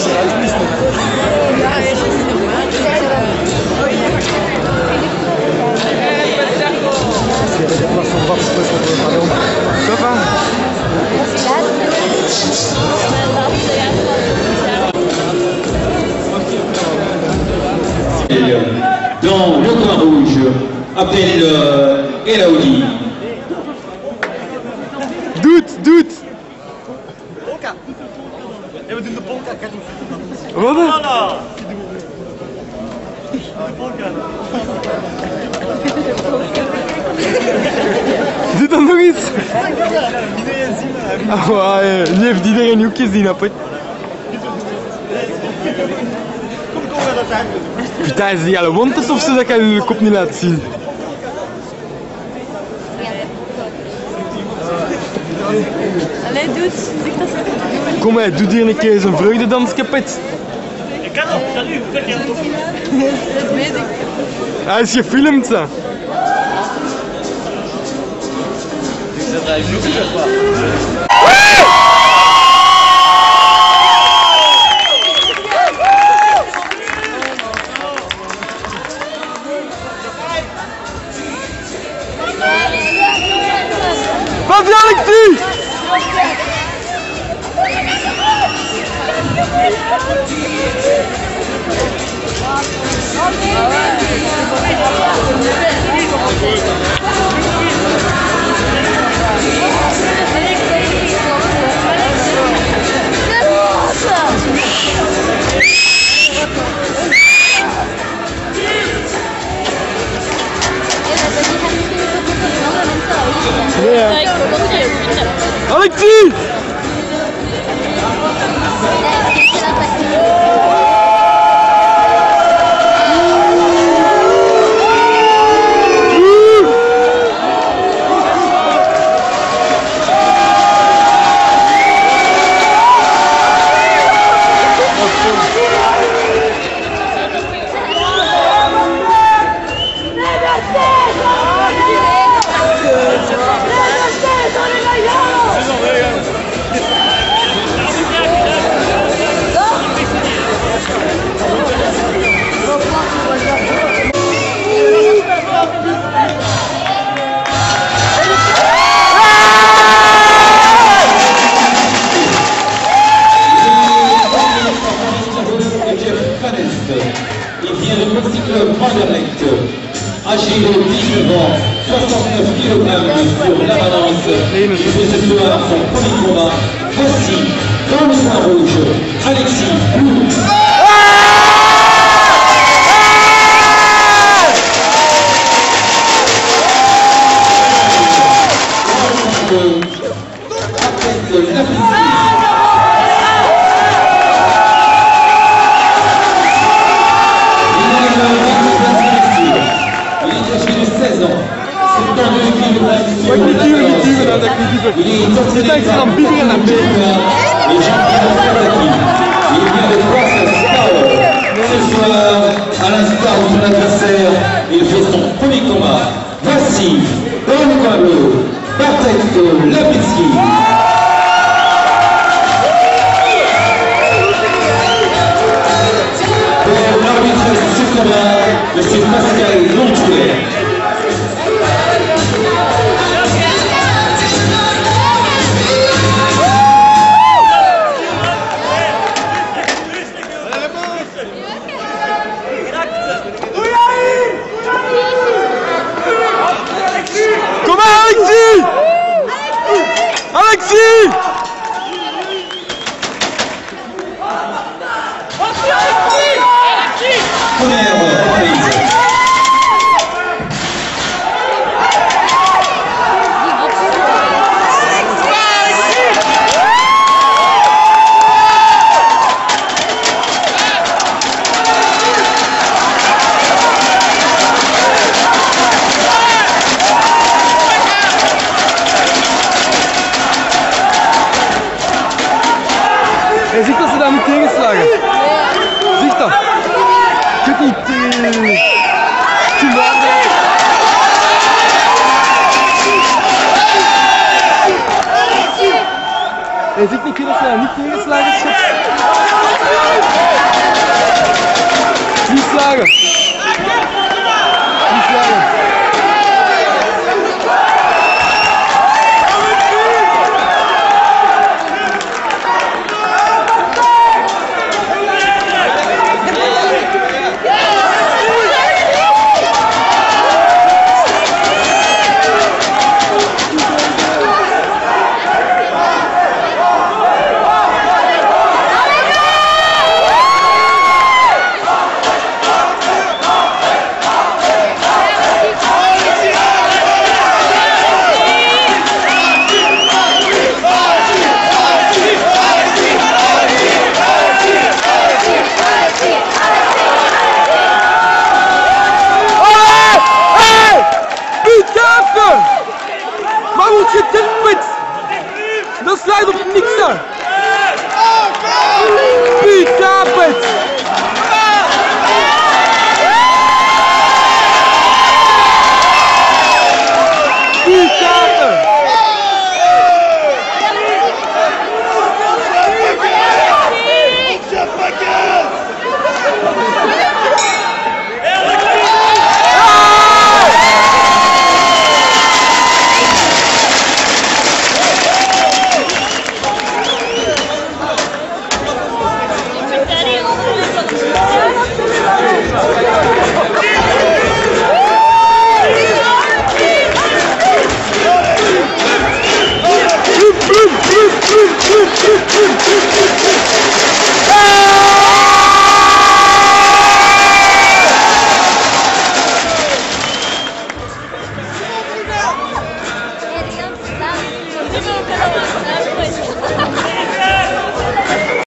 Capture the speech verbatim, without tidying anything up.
Dans le coin rouge, appelle euh, Elaoudi. Doet, doet! Polka! Ja, we doen de polka, kijk eens. Wat? Voilà! Polka. Doe dan nog iets! Ah, ouais, nu heeft iedereen ook gezien, apart. Putain, is die alle wonders of zo dat je je kop niet laat zien? Allee, doet. Zeg dat ze. Kom hè, doe hier een keer zo'n vreugdedans kapot. Ik kan dat, dat nu, dat kan toch niet. Dat weet ik. Hij is gefilmd, zo. Ik zet daar vloeken zeg maar. Vas-y Alexis! Yeah. Alexis! Âgé de dix-neuf ans, soixante-neuf kilogrammes sur la balance, et ce soir son premier combat. Voici, dans le coin rouge, Alexis, Plum. De Lapinski. C'est un excellent big à la paix. Les champions il vient de voir sa star. Ce soir, à l'instar de son adversaire, il fait son premier combat. Voici, dans le coin bleu, Bartosz Lapinski. Pour l'arbitre de ce combat, monsieur Pascal Lontuet. Alexis! Alexis! Première reprise. Hij ziet dat ze daar niet tegenslagen. Ziet dat? Je kunt niet tegen... Hij zit niet tegenslagen, niet tegenslagen, schot. Niet slagen. Niet slagen. Maar moet je dit dat slaat op niks aan. Putain,